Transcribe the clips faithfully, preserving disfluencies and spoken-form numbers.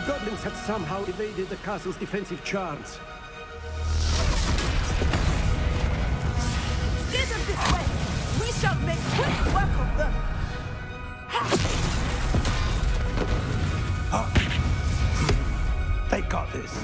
goblins had somehow evaded the castle's defensive charms. Steer them this way! We shall make quick work of them! Oh. They got this.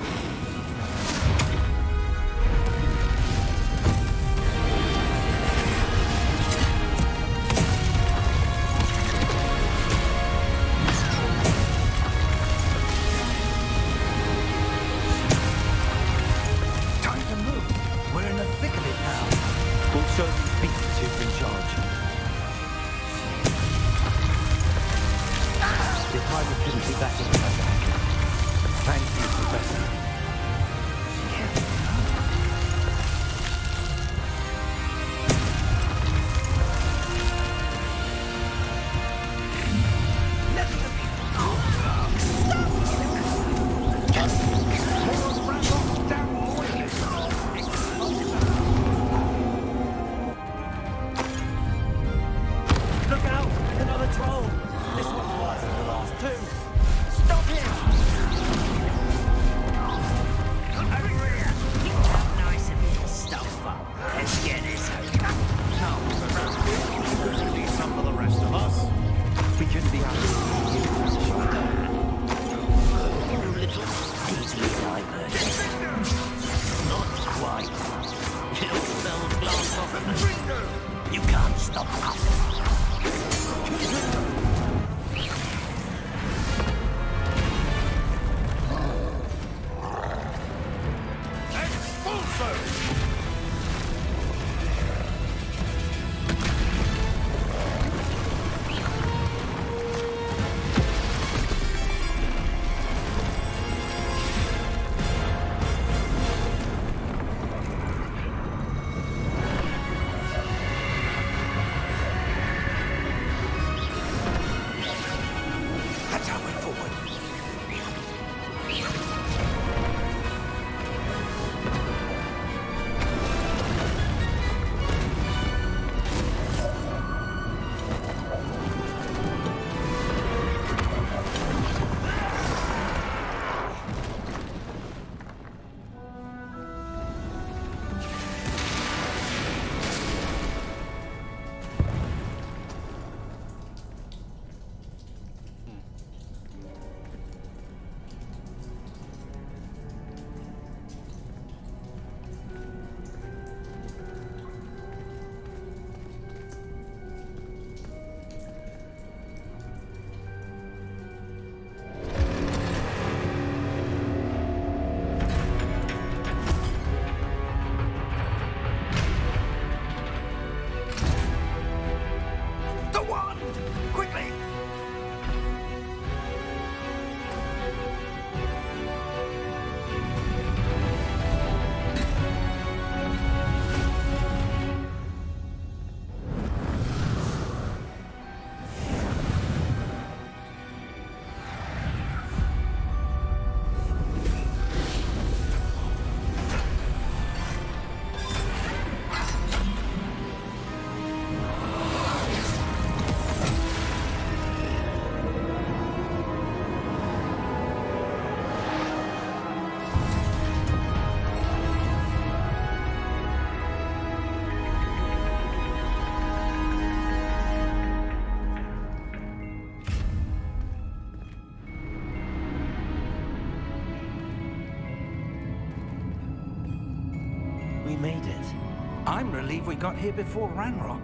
Made it. I'm relieved we got here before Ranrock.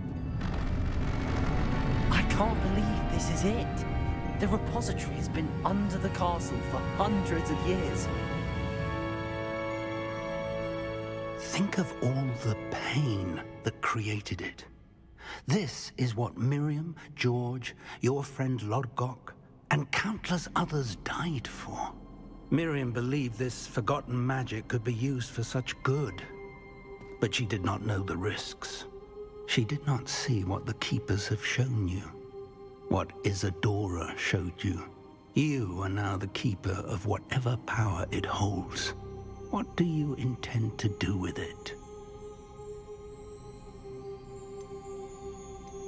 I can't believe this is it. The repository has been under the castle for hundreds of years. Think of all the pain that created it. This is what Miriam, George, your friend Lodgok, and countless others died for. Miriam believed this forgotten magic could be used for such good. But she did not know the risks. She did not see what the Keepers have shown you. What Isadora showed you. You are now the Keeper of whatever power it holds. What do you intend to do with it?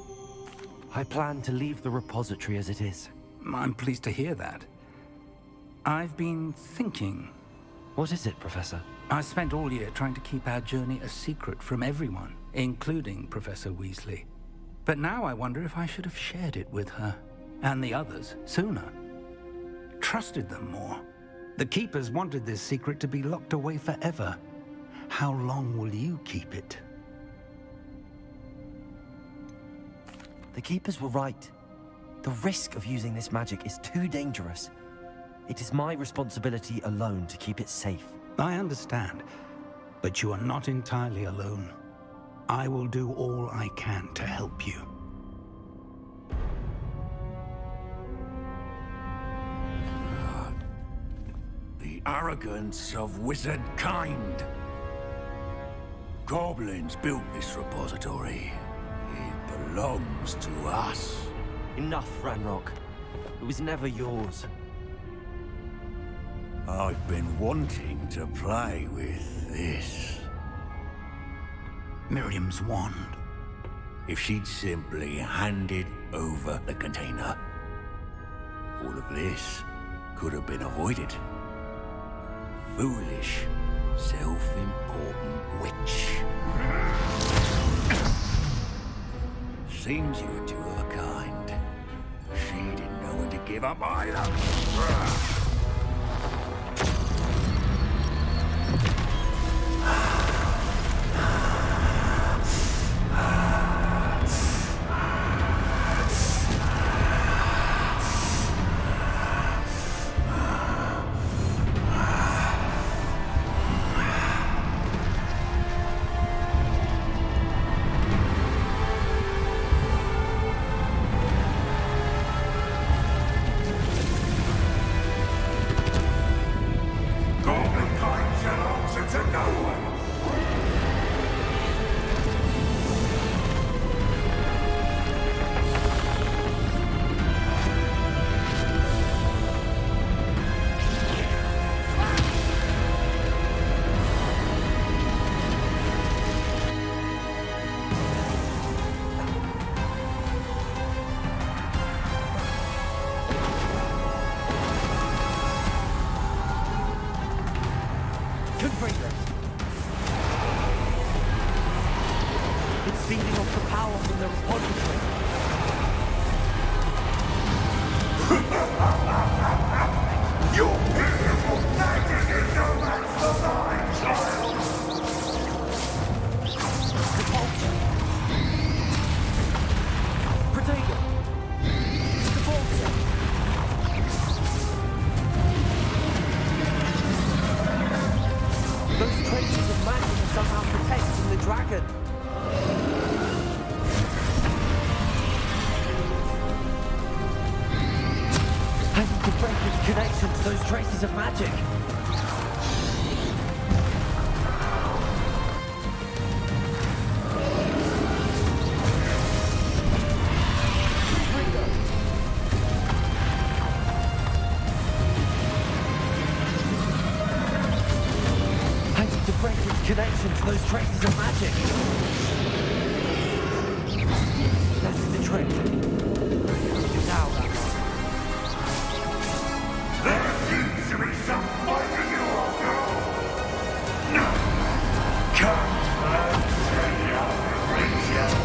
I plan to leave the repository as it is. I'm pleased to hear that. I've been thinking. What is it, Professor? I spent all year trying to keep our journey a secret from everyone, including Professor Weasley. But now I wonder if I should have shared it with her, and the others, sooner. Trusted them more. The Keepers wanted this secret to be locked away forever. How long will you keep it? The Keepers were right. The risk of using this magic is too dangerous. It is my responsibility alone to keep it safe. I understand, but you are not entirely alone. I will do all I can to help you. The arrogance of wizard kind. Goblins built this repository. It belongs to us. Enough, Ranrock. It was never yours. I've been wanting to play with this. Miriam's wand. If she'd simply handed over the container, all of this could have been avoided. Foolish, self-important witch. Seems you were two of a kind. She didn't know when to give up either. It's feeding off the power from the repository. Your beautiful magic is no match for mine, child! Repulsion. Protego. Repulsion. Those traces of magic are somehow protecting the dragon. I need to break its connection to those traces of magic. I need to break its connection to those traces of magic. That's the trick. Now, Ranrock. There seems to be some fight in you all now. No! Come and take your creature!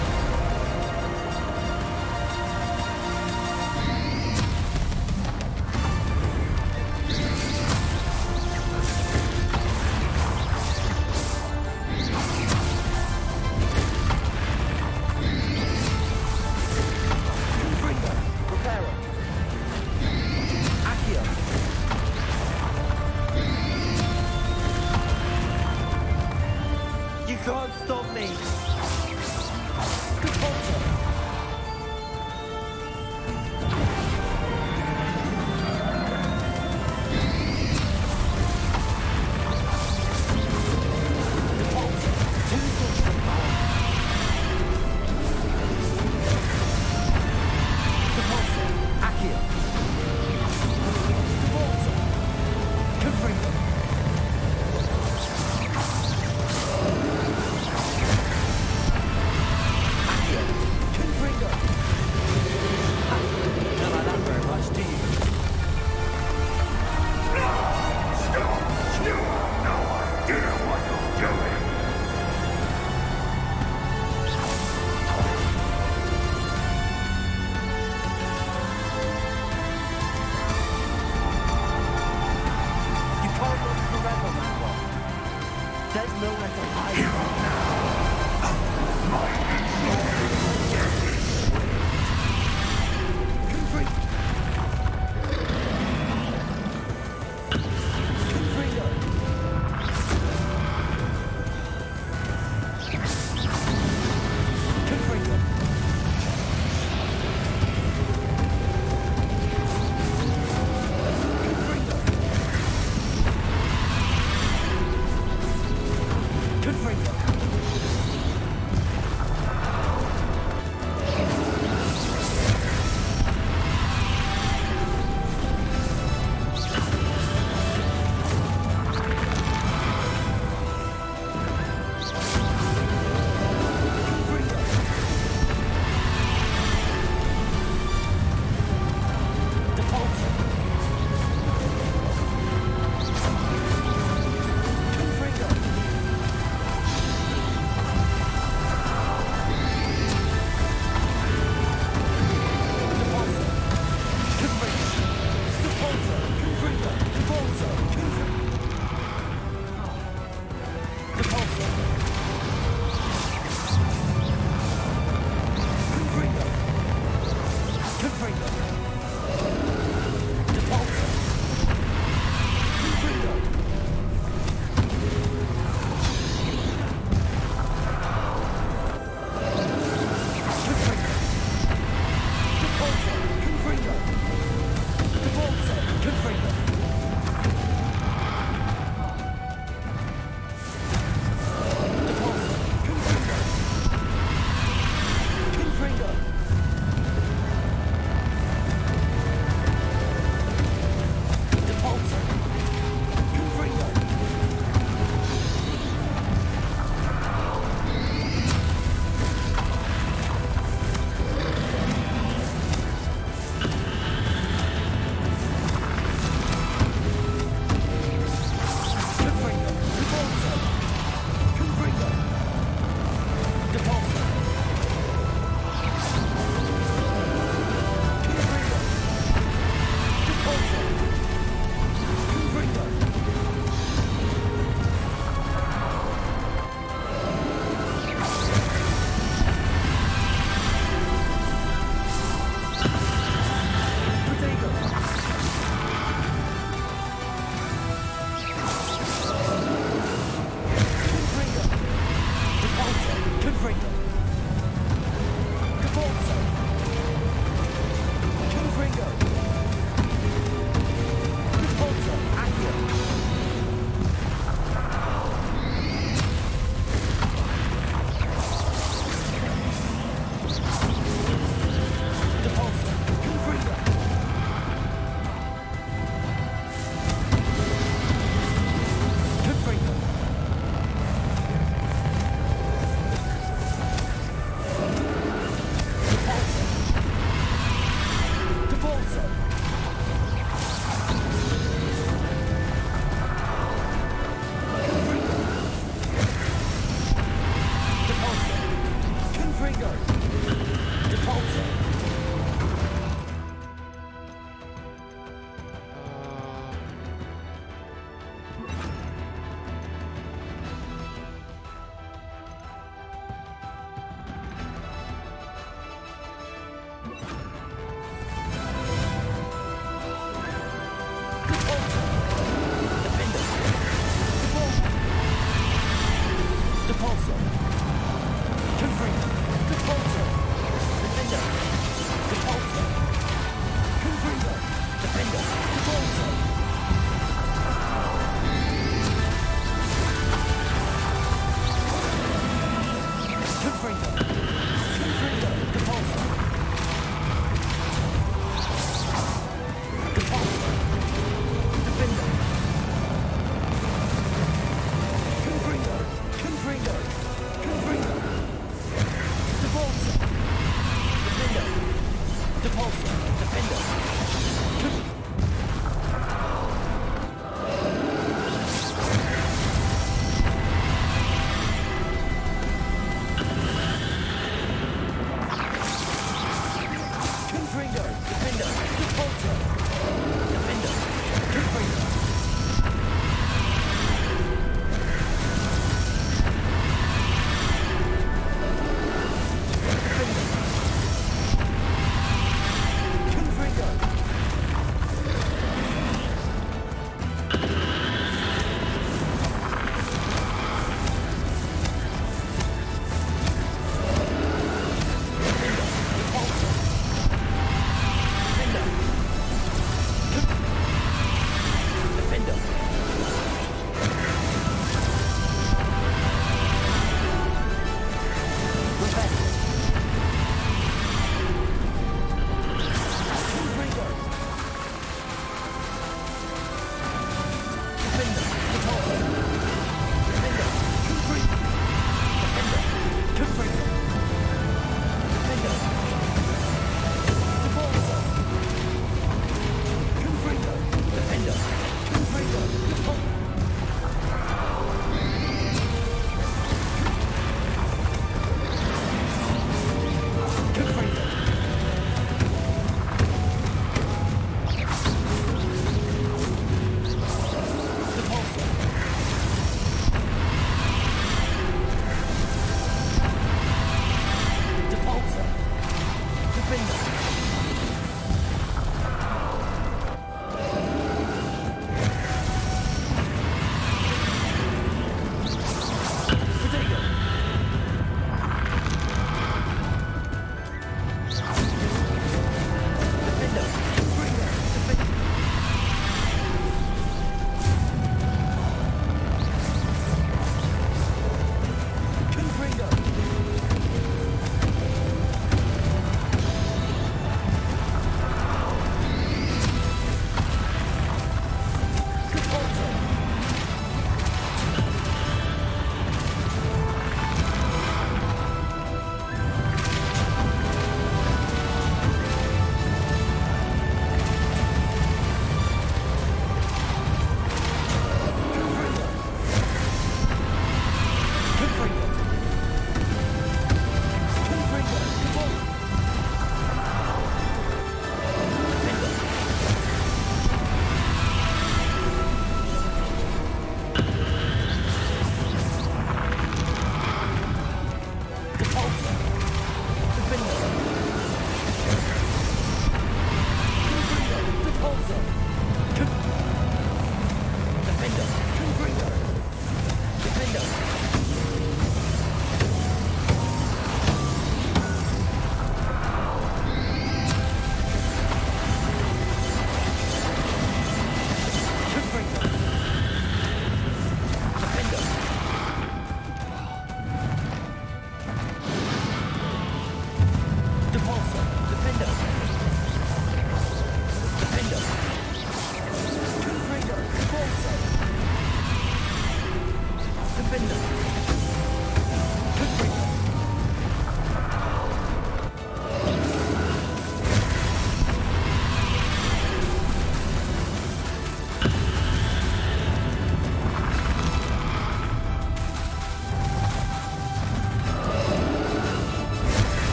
Confringo!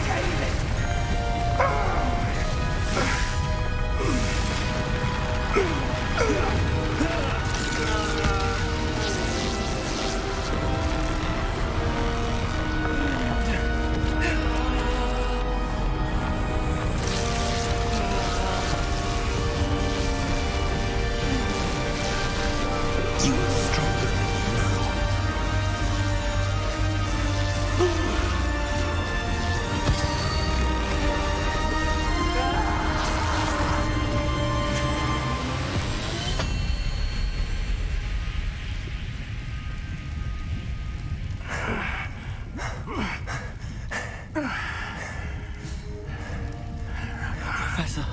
Professor.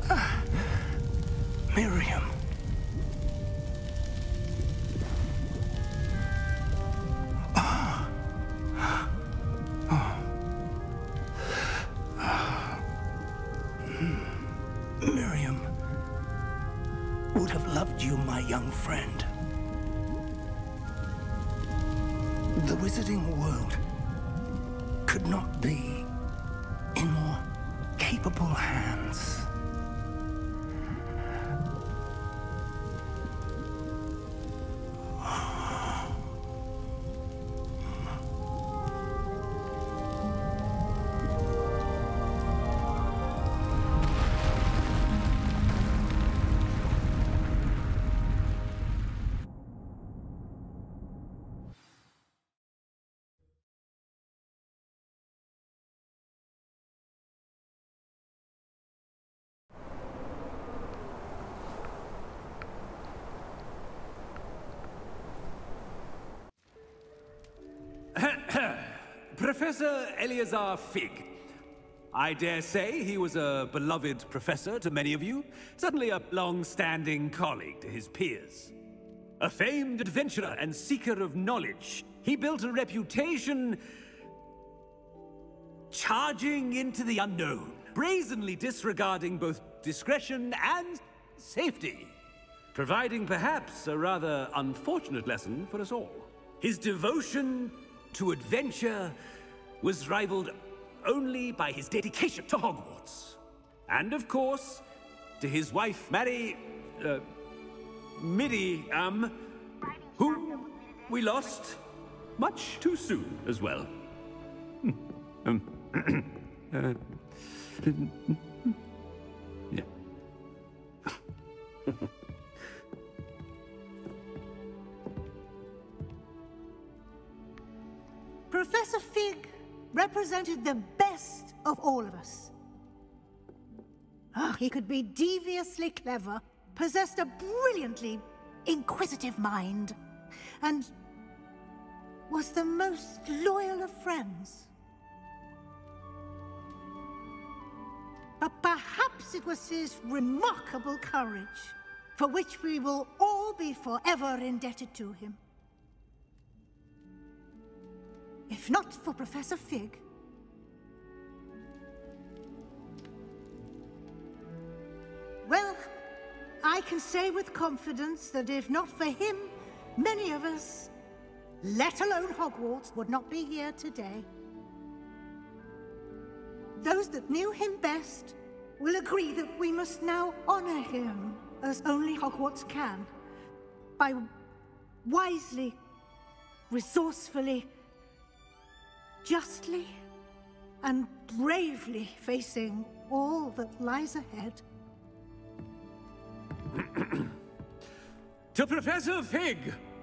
Miriam. Miriam would have loved you, my young friend. The wizarding world could not be in more capable hands. Professor Eleazar Fig. I dare say he was a beloved professor to many of you, certainly a long-standing colleague to his peers. A famed adventurer and seeker of knowledge, he built a reputation charging into the unknown, brazenly disregarding both discretion and safety, providing perhaps a rather unfortunate lesson for us all. His devotion to adventure was rivaled only by his dedication to Hogwarts. And of course, to his wife, Mary... Uh, Midi, um... whom we lost much too soon as well. um... uh, yeah. Professor Fig represented the best of all of us. Oh, he could be deviously clever, possessed a brilliantly inquisitive mind, and was the most loyal of friends. But perhaps it was his remarkable courage, for which we will all be forever indebted to him. If not for Professor Fig, well, I can say with confidence that if not for him, many of us, let alone Hogwarts, would not be here today. Those that knew him best will agree that we must now honor him as only Hogwarts can, by wisely, resourcefully, justly and bravely facing all that lies ahead. To Professor Fig!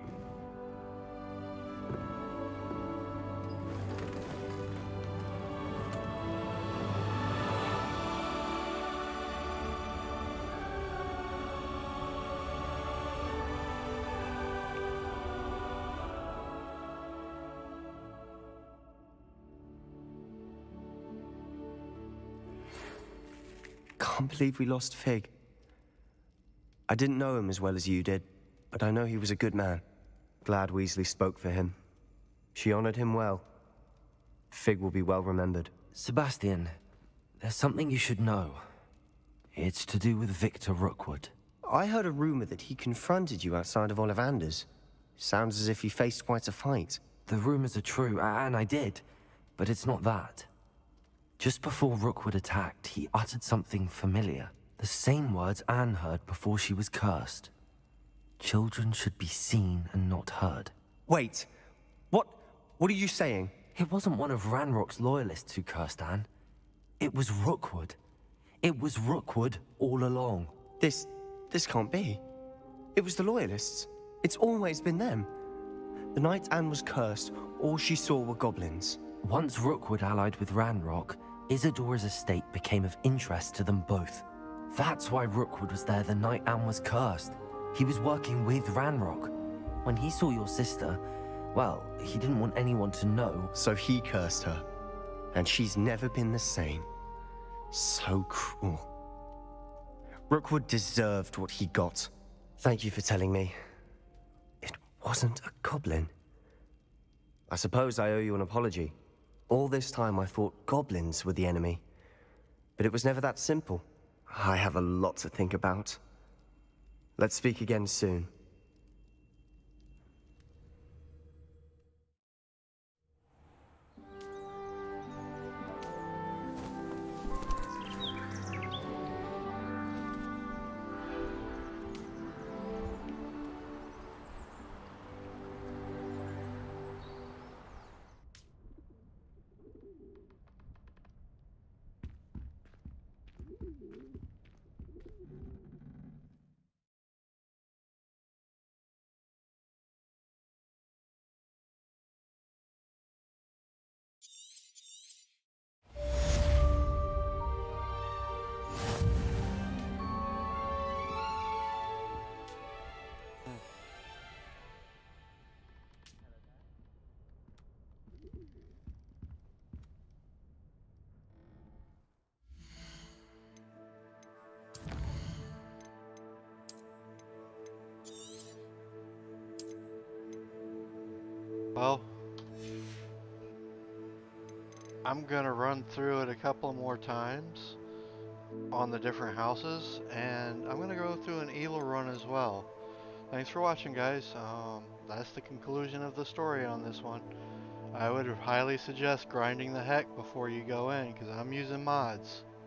Can't believe we lost Fig. I didn't know him as well as you did, but I know he was a good man. Glad Weasley spoke for him. She honored him well. Fig will be well remembered. Sebastian, there's something you should know. It's to do with Victor Rookwood. I heard a rumor that he confronted you outside of Ollivander's. Sounds as if he faced quite a fight. The rumors are true, and I did, but it's not that. Just before Rookwood attacked, he uttered something familiar. The same words Anne heard before she was cursed. Children should be seen and not heard. Wait. What? What are you saying? It wasn't one of Ranrock's loyalists who cursed Anne. It was Rookwood. It was Rookwood all along. This... this can't be. It was the Loyalists. It's always been them. The night Anne was cursed, all she saw were goblins. Once Rookwood allied with Ranrock, Isadora's estate became of interest to them both. That's why Rookwood was there the night Anne was cursed. He was working with Ranrock. When he saw your sister, well, he didn't want anyone to know. So he cursed her. And she's never been the same. So cruel. Rookwood deserved what he got. Thank you for telling me. It wasn't a goblin. I suppose I owe you an apology. All this time I thought goblins were the enemy. But it was never that simple. I have a lot to think about. Let's speak again soon. Well, I'm gonna run through it a couple more times on the different houses, and I'm gonna go through an Elo run as well. Thanks for watching, guys. Um, that's the conclusion of the story on this one. I would highly suggest grinding the heck before you go in, because I'm using mods.